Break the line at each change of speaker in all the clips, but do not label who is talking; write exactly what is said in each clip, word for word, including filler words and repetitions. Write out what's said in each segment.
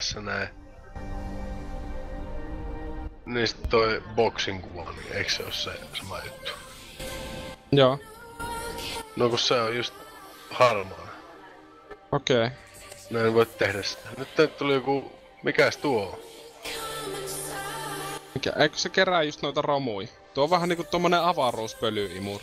tässä näin. Niin sit toi boxing kuva, niin eikö se oo se sama juttu?
Joo.
No kun se on just harmaa.
Okei. Okay.
No en voi tehdä sitä. Nyt tänne tuli joku... Mikäs tuo on?
Mikä? Eikö se kerää just noita romui? Tuo on vähän niinku tommonen avaruuspölyimur.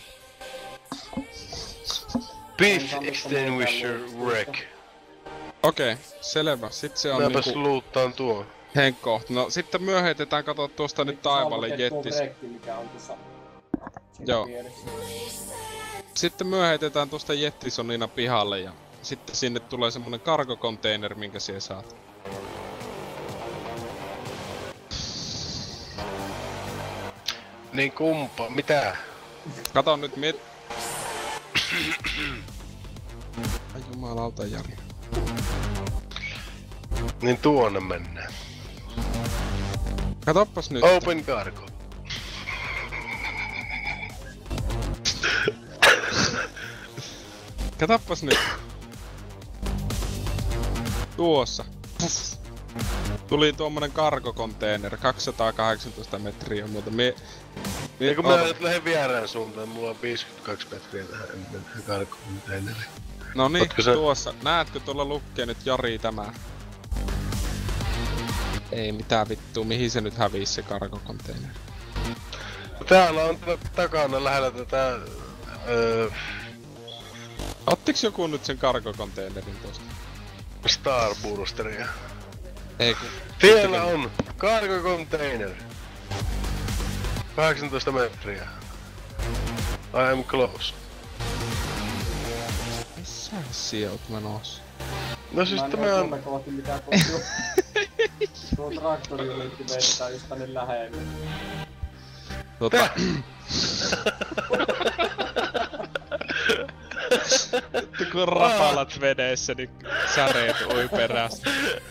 Beef extinguisher wreck.
Okei, okay, selvä. Sitten se on
Mäpäs
niinku...
luuttaan tuo.
Henkko. No sitten myöheitetään katsoa tuosta nyt taivaalle jettis.
Mikä on tuossa
Joo.
vieressä.
Sitten myöheitetään tuosta jettisonina pihalle ja sitten sinne tulee semmonen cargo container, minkä siellä saat.
Niin kumpa, mitä?
Kato nyt mit... Ai jumalauta, Jari.
Niin tuonne mennään.
Katoppas nyt.
Open cargo.
Katoppas nyt. Tuossa. Puff. Tuli tuommoinen cargo-container, kaksisataakahdeksantoista metriä muuta. Mie... Mie...
Ja kun mä nyt lähden vierään suuntaan, mulla on viisikymmentäkaksi metriä tähän cargo-containeriin.
No niin, tuossa. Näetkö tuolla lukkee nyt Jari tämä? Ei mitään vittua, mihin se nyt hävisi se cargo-container?
Täällä on takana lähellä tätä... Öö...
Ottiks joku nyt sen cargo-containerin tosta?
Starbursteria.
Ei ku...
Siellä on cargo container. kahdeksantoista metriä. I am close.
Missä siellä oot menossa?
No siis
Mä en
tämä
oo
on...
tuolta kohti mitään kohti. Tuo traktori yritti vettää just tänne lähelle.
Tota... Nyt kun rapalat vedessä, niin säreet ui perästä.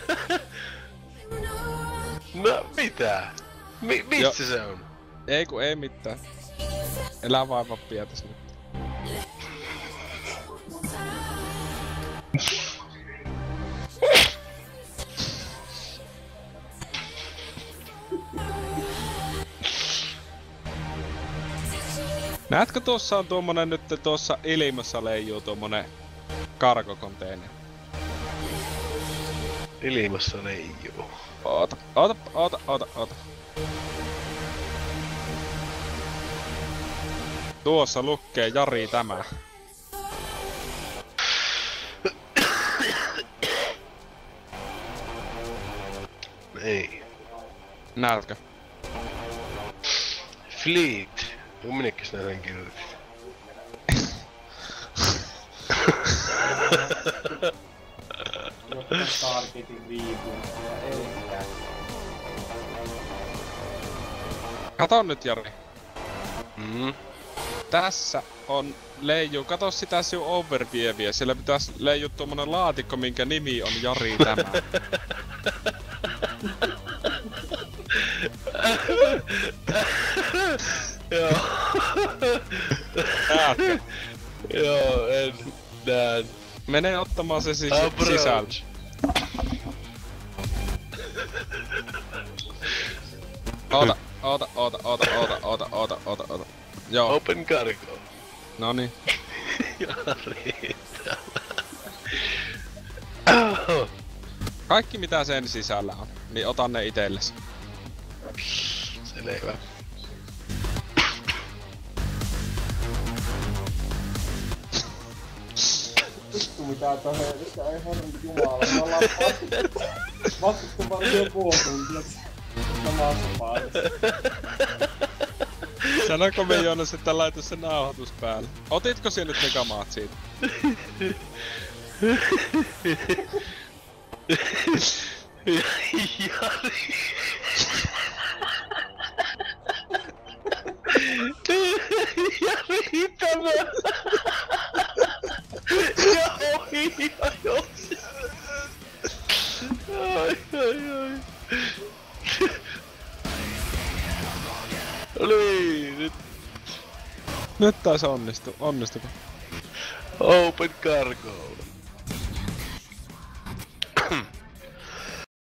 No mitä? Mi missä jo. Se on?
Ei ku ei mitään. Elää vaiva pietäs nyt. Näetkö tuossa on tuommoinen nyt tuossa ilmassa leijuu tuommoinen cargo-container?
Ilmassa leijuu.
Oota, oota, oota, oota, oota. Tuossa lukee Jari tämä.
Ei.
Näetkö?
Fleet. Minnekäs nää sen kirjoitit?
Jotta targetin viipuuksia, eikä.
Kato nyt Jari.
Mm.
Tässä on leiju. Kato sitä sinun overvieviä. Siellä pitäis leijua tuommoinen laatikko, minkä nimi on Jari tämä.
Joo.
Näetkö?
Joo, en näe.
Mene ottamaan se sis
Approach.
sisältä. Oota, oota, oota, oota, oota, oota, oota, oota, oota. Joo.
Open cargo.
Noniin.
Jari.
Kaikki mitä sen sisällä on, niin otan ne itelles.
Selvä.
Vittu mitä toi helvetti, ai herran jumala, me ollaan vastustettu, vastustettu varmaan puoli tuntia samassa paikassa.
Sanoiko me Joonas, että laitu se nauhoitus päälle? Otitko sinä nyt ne kamaat siitä?
Jari. Jari tämä. Ja ohi ajosi. Ai ai ai. Niin, nyt.
Nyt taisi onnistu, onnistuko?
Open cargo.